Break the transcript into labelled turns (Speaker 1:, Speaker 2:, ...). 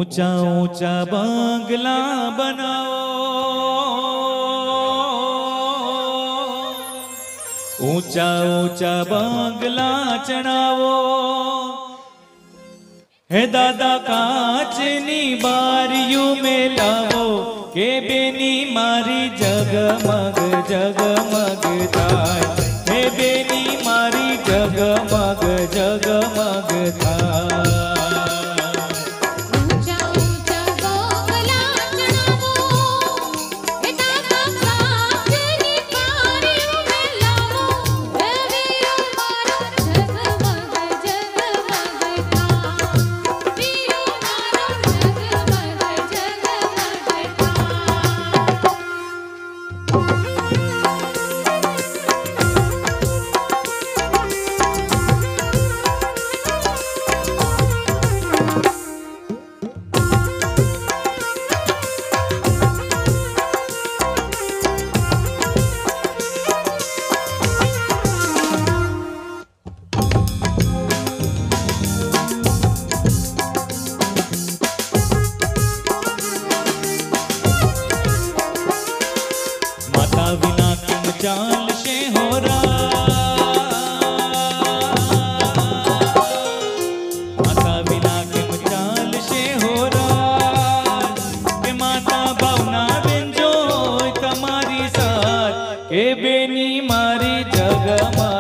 Speaker 1: ऊंचा ऊंचा बंगला बनाओ, ऊंचा ऊंचा बंगला चढ़ावो। हे दादा काचनी बारियों में लावो, के बेनी मारी जगमग जगमग थाय। हे बेनी मारी जगमग जगमग थाय। विना किम चाल शे हो माता विना किम चाल शे हो के माता भावना बेन जो तमारी साथ के बेनी मारी जगमा